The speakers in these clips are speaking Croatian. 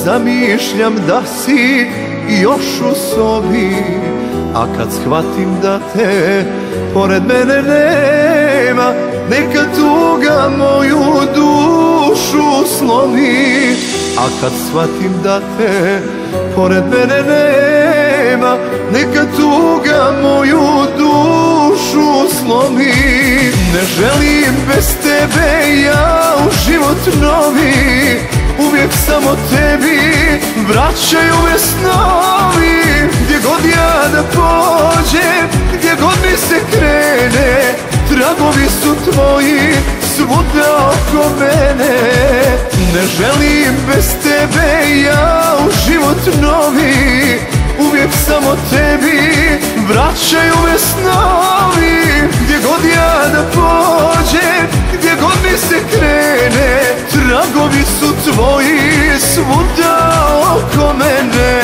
zamišljam da si još u sobi, a kad shvatim da te pored mene nema, neka tuga moju dušu slomi. A kad shvatim da te pored mene nema, neka tuga moju dušu slomi. Ne želim bez tebe ja u život novi, uvijek samo tebi vraćaju me snovi. Gdje god ja da pođem, gdje god mi se krene, tragovi su tvoji svuda oko mene. Ne želim bez tebe ja u život novi, uvijek samo tebi vraćaju me snovi. Gdje god ja da pođem, gdje god mi se krene, tragovi su tvoji svuda oko mene.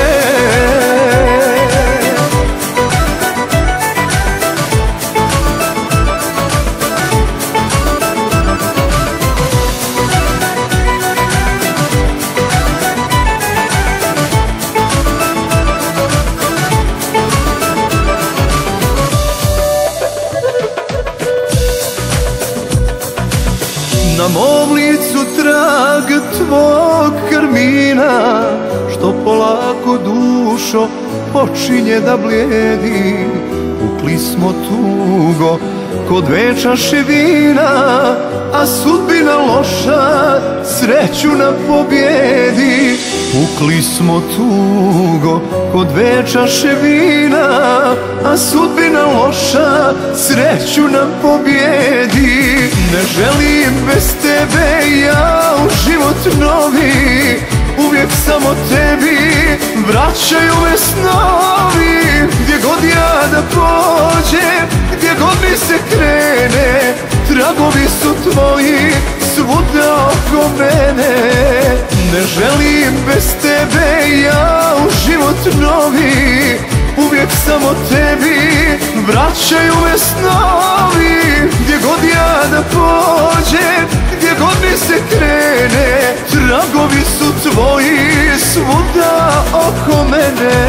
Na mom licu trag tvog karmina, što polako dušo počinje da blijedi. Pukli smo tugo ko dve čaše vina, a sudbina loša sreću nam pobjedi. Pukli smo tugo ko dve čaše vina, a sudbina loša sreću nam pobjedi. Ne želim bez tebe ja u život novi, uvijek samo tebi vraćaju me snovi. Gdje god ja da pođem, gdje god mi se krene, tragovi su tvoji svuda oko mene. Ne želim bez tebe ja u život novi, uvijek samo tebi vraćaju me snovi. Gdje god ja da pođem, gdje god mi se krene, tragovi su tvoji svuda oko mene.